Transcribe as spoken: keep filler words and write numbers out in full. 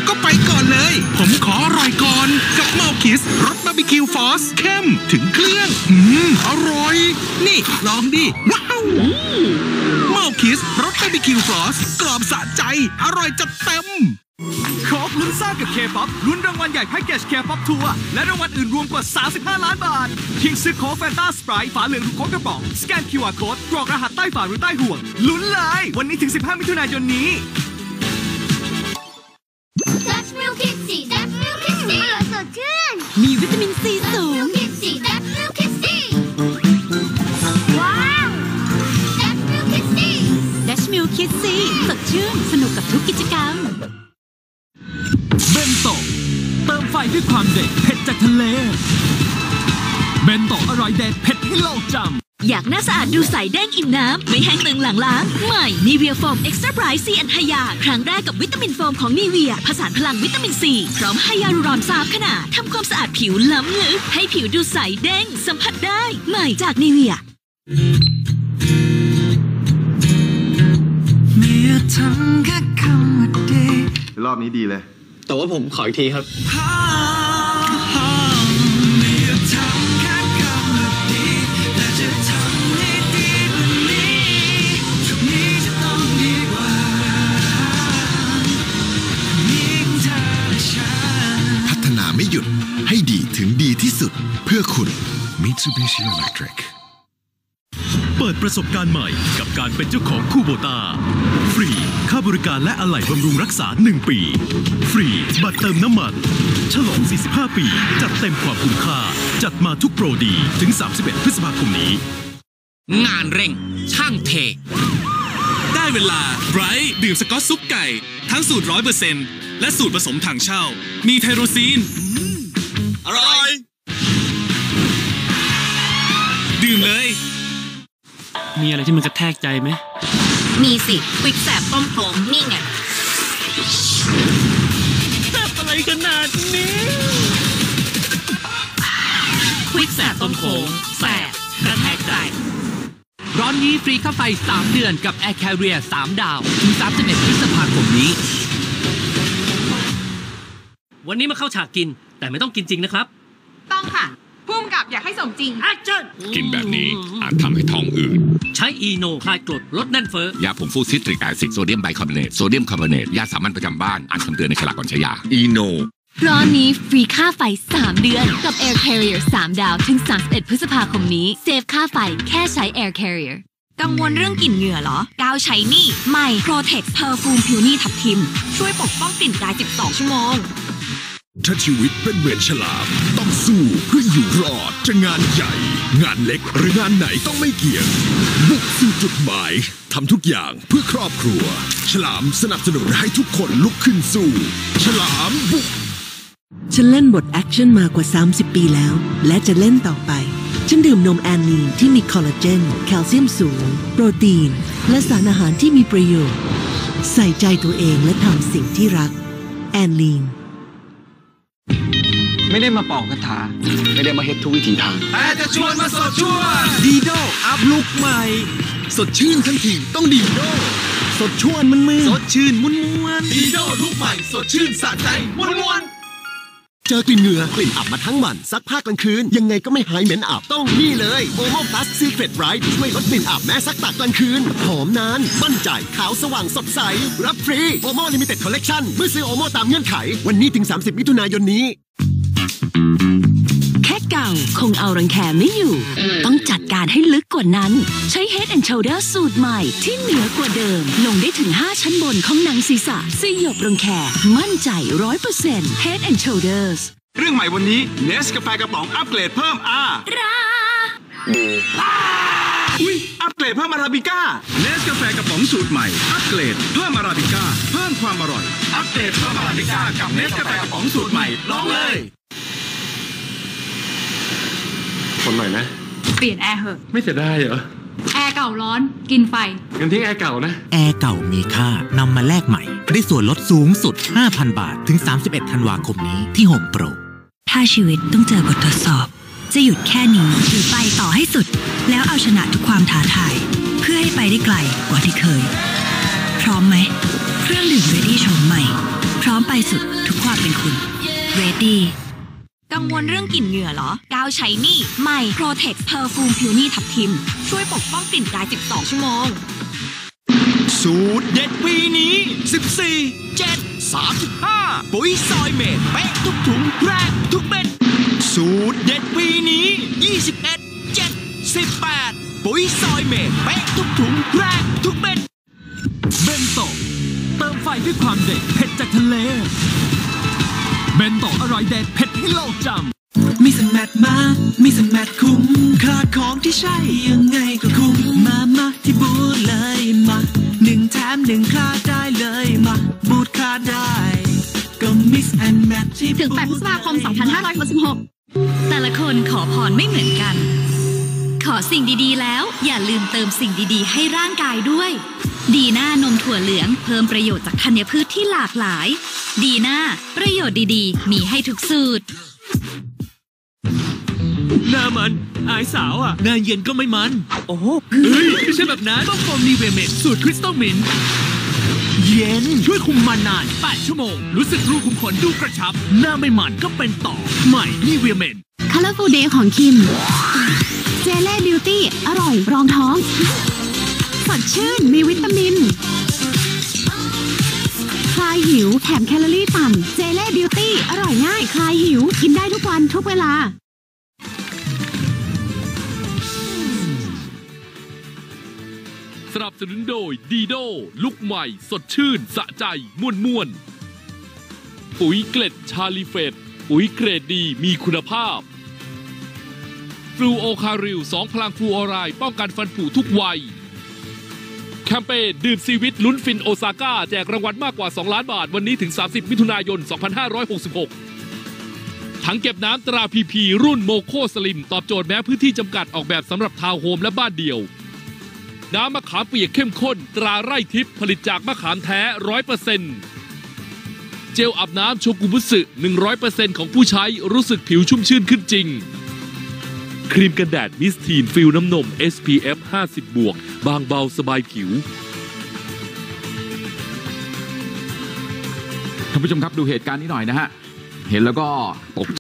ก็ไปก่อนเลยผมขออร่อยก่อนกับเมาคิสรสบาร์บีคิวฟอสเข้มถึงเครื่องอืมอร่อยนี่ลองดิว้าวเมาคิสรสบาร์บีคิวฟอสกรอบสะใจอร่อยจัดเต็มโค้กลุ้นซ่ากับ K-ป๊อป ลุ้นรางวัลใหญ่แพ็กเกจ K-ป๊อป ทัวร์และรางวัลอื่นรวมกว่าสามสิบห้าล้านบาทเพียงซื้อโค้กแฟนตาสไปร์ฝาเหลืองหรือโค้กกระป๋องสแกน คิว อาร์ Code กรอกรหัสใต้ฝาหรือใต้ห่วงลุ้นเลยวันนี้ถึงสิบห้ามิถุนายนนี้ Dutch Milk Kissy Dutch Milk Kissy อร่อยสดชื่นมีวิตามินซีสูง Dutch Milk Kissy Dutch Milk Kissy ว้าว Dutch Milk Kissy Dutch Milk Kissy สดชื่นสนุกกับทุกกิจกรรมเบนโตเติมไฟด้วยความเด็ดเผ็ดจากทะเลเบนโตอร่อยเด็ดเผ็ดให้โลกจำอยากหน้าสะอาดดูใสแดงอิ่มน้ำไม่แห้งตึงหลังล้างใหม่ Nivea Foam Extra Bright ซี แอนด์ ไฮยาครั้งแรกกับวิตามินโฟมของ Nivea ผสานพลังวิตามินซีพร้อมไฮยาลูรอนสามขนาดทำความสะอาดผิวล้ำลึกให้ผิวดูใสแดงสัมผัสได้ใหม่จาก Nivea รอบนี้ดีเลยแต่ว่าผมขออีกทีครับพัฒนาไม่หยุดให้ดีถึงดีที่สุดเพื่อคุณ Mitsubishi Electric เปิดประสบการณ์ใหม่กับการเป็นเจ้าของคูโบต้าฟรีค่าบริการและอะไหล่บำรุงรักษาหนึ่งปีฟรีบัตรเติมน้ำมันฉลองสี่สิบห้าปีจัดเต็มความคุ้มค่าจัดมาทุกโปรดีถึงสามสิบเอ็ดพฤษภาคมนี้งานเร่งช่างเทได้เวลาไบรท์ดื่มสก๊อตซุปไก่ทั้งสูตร ร้อยเปอร์เซ็นต์ และสูตรผสมถังเช่ามีไทโรซีนอร่อยดื่มเลยมีอะไรที่มันกระแทกใจไหมมีสิควิกแสบต้มโขงนี่ไงแสบอะไรขนาดนี้ควิกแสบต้มโขงแสบกระแทกใจร้อนนี้ฟรีค่าไฟสามเดือนกับ Air Carrier สามดาวถึงสามสิบเอ็ดพฤษภาคมนี้วันนี้มาเข้าฉากกินแต่ไม่ต้องกินจริงนะครับต้องค่ะพุ่มกับอยากให้สมจริงแอคชั่นกินแบบนี้อาจทำให้ท้องอืดใช้อีโนคลายกรดลดแน่นเฟ้อยาผงฟูซิตริกแอซิดโซเดียมไบคาร์บอเนตโซเดียมคาร์บอเนตยาสามัญประจำบ้านอ่านคำเตือนในฉลากก่อนใช้ยาอีโนร้อนนี้ฟรีค่าไฟสามเดือนกับ Air Carrier สามดาวถึงสามสิบเอ็ดพฤษภาคมนี้เซฟค่าไฟแค่ใช้ Air Carrier กังวลเรื่องกลิ่นเหงื่อเหรอกาวใช้นี่ใหม่ Protex Perfume ผิวนี่ทับทิมช่วยปกป้องกลิ่นกายสิบสองชั่วโมงถ้าชีวิตเป็นเหมือนฉลามต้องสู้เพื่ออยู่รอดจะงานใหญ่งานเล็กหรืองานไหนต้องไม่เกี่ยงบุกสู่จุดหมายทำทุกอย่างเพื่อครอบครัวฉลามสนับสนุนให้ทุกคนลุกขึ้นสู้ฉลามบุกฉันเล่นบทแอคชั่นมากว่าสามสิบปีแล้วและจะเล่นต่อไปฉันดื่มนมแอนนีนที่มีคอลลาเจนแคลเซียมสูงโปรตีนและสารอาหารที่มีประโยชน์ใส่ใจตัวเองและทำสิ่งที่รักแอนนีนไม่ได้มาเป่ากระถาไม่ได้มาเฮ็ดทุกวิถีทางแต่จะชวนมาสดชื่นดีโดอัพลุกใหม่สดชื่นทันทีต้องดีโดสดชื่นมันมือสดชื่นมุนมวนดีโดลุกใหม่สดชื่นสะใจมุนมวนเจอกลิ่นเหงื่อกลิ่นอับมาทั้งวันซักผ้ากลางคืนยังไงก็ไม่หายเหม็นอับต้องนี่เลยโอโมพลัสซีเคร็ตไรท์ช่วยลดกลิ่นอับแม้ซักตากกลางคืนหอมนานมั่นใจขาวสว่างสดใสรับฟรีโอโมลิมิเต็ดคอลเลคชั่นเมื่อซื้อโอโมตามเงื่อนไขวันนี้ถึงสามสิบมิถุนายนนี้แค่เก่าคงเอารังแคไม่อยู่ต้องจัดการให้ลึกกว่านั้นใช้ Head and Shoulders สูตรใหม่ที่เหนือกว่าเดิมลงได้ถึงห้าชั้นบนของหนังศีรษะสยบรังแคมั่นใจ ร้อยเปอร์เซ็นต์ Head and Shoulders เรื่องใหม่วันนี้เนสกาแฟกระป๋องอัปเกรดเพิ่มอาราดีอุ้ยอัปเกรดเพิ่มอาราบิก้าเนสกาแฟกระป๋องสูตรใหม่อัปเกรดเพิ่มอาราบิก้าเพิ่มความอร่อยอัปเกรดเพิ่มอาราบิก้ากับเนสกาแฟกระป๋องสูตรใหม่ลองเลยคนหน่อยนะเปลี่ยนแอร์เหอะไม่เสียดายเหรอแอร์เก่าร้อนกินไฟงั้นทิ้งแอร์เก่านะแอร์เก่ามีค่านำมาแลกใหม่ได้ส่วนลดสูงสุด ห้าพัน บาทถึงสามสิบเอ็ดธันวาคมนี้ที่ Home Pro ถ้าชีวิตต้องเจอบททดสอบจะหยุดแค่นี้หรือไปต่อให้สุดแล้วเอาชนะทุกความท้าทายเพื่อให้ไปได้ไกลกว่าที่เคยพร้อมไหมเครื่องดื่ม Ready โฉมใหม่พร้อมร้อมไปสุดทุกความเป็นคุณ Ready กังวลเรื่องกลิ่นเหงื่อเหรอกาวใช้นี่ใหม่ Protex Perfume Peony ทับทิมช่วยปกป้องกลิ่นกายสิบสองชั่วโมงสูตรเด็ดปีนี้สิบสี่ เจ็ด สามสิบห้าปุ๋ยซอยเมดเป๊ะทุกถุงแรงทุกเม็ดสูตรเด็ดปีนี้ยี่สิบเอ็ด เจ็ด สิบแปดปุ๋ยซอยเมดเป๊ะทุกถุงแรงทุกเม็ดเบนโตเติมไฟด้วยความเด็ดเผ็ดจากทะเลเบนโตอร่อยเด็ดเผ็ดให้โลกจำมีสแมทมามีสแมทคุ้มค่าของที่ใช่ยังไงก็คุ้มมามาที่บูธเลยมาหนึ่งแถมหนึ่งค่าได้เลยมาบูธค่าได้ก็มิกซ์แอนด์แมทที่ถึงแปดพฤษภาคมสองพันห้าร้อยหกสิบหกแต่ละคนขอพรไม่เหมือนกันขอสิ่งดีๆแล้วอย่าลืมเติมสิ่งดีๆให้ร่างกายด้วยดีน่านมถั่วเหลืองเพิ่มประโยชน์จากธัญพืชที่หลากหลายดีน่าประโยชน์ดีๆมีให้ทุกสูตรหน้ามันอายสาวอ่ะหน้าเย็นก็ไม่มันโอ้เฮ้ยไม่ใช่แบบนั้นต้องโฟมนีเวเมดสูตรคริสตัลมินท์เย็นช่วยคุมมันนานแปดชั่วโมงรู้สึกรูขุมขนดูกระชับหน้าไม่มันก็เป็นต่อใหม่นีเวเมด Colorful Day ของคิมเจเล่บิวตี้อร่อยรองท้องสดชื่นมีวิตามินคลายหิวแถมแคลอรี่ต่ำเจเล่บิวตี้อร่อยง่ายคลายหิวกินได้ทุกวันทุกเวลาสนับสนุนโดยดีโดลุกใหม่สดชื่นสะใจม่วนม่วนปุ๋ยเกล็ดชาลีเฟตปุ๋ยเกรดดีมีคุณภาพฟลูโอคาริลสองพลังฟลูออไรด์ป้องกันฟันผุทุกวัยแคมเปญดื่มซีวิตลุ้นฟินโอซาก้าแจกรางวัลมากกว่าสองล้านบาทวันนี้ถึงสามสิบมิถุนายนสองพันห้าร้อยหกสิบหกถังเก็บน้ำตราพีพีรุ่นโมโคสลิมตอบโจทย์แม้พื้นที่จำกัดออกแบบสำหรับทาวน์โฮมและบ้านเดี่ยวน้ำมะขามเปียกเข้มข้นตราไร่ทิพย์ผลิตจากมะขามแท้ ร้อยเปอร์เซ็นต์ เจลอาบน้ำโชกุบุสึ หนึ่งร้อยเปอร์เซ็นต์ ของผู้ใช้รู้สึกผิวชุ่มชื่นขึ้นจริงครีมกันแดดมิสทีนฟิลน้ำนม เอส พี เอฟ ห้าสิบ บวกบางเบาสบายผิวท่านผู้ชมครับดูเหตุการณ์นี้หน่อยนะฮะเห็นแล้วก็ตก